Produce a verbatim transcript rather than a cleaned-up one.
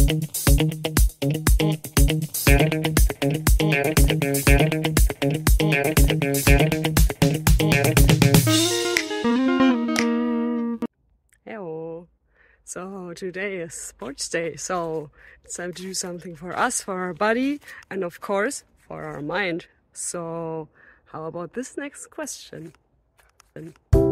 Hello. So today is sports day, so it's time to do something for us, for our body, and of course for our mind. So how about this next question?